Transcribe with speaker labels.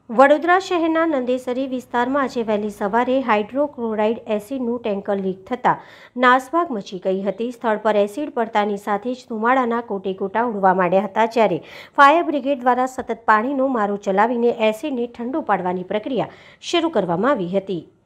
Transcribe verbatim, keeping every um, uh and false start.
Speaker 1: વડોદરા શહેરના નંદેસરી વિસ્તારમાં આજે વહેલી સવારે હાઇડ્રોક્લોરાઇડ એસિડનું ટેન્કર લીક થતાં નાસભાગ મચી ગઈ હતી। સ્થળ પર એસિડ પડતાની સાથે જ ધુમાડાના કોટે કોટા ઉડવા માંડ્યા હતા, જ્યારે ફાયર બ્રિગેડ દ્વારા સતત પાણીનો મારો ચલાવીને એસિડને ઠંડુ પાડવાની પ્રક્રિયા શરૂ કરવામાં આવી હતી।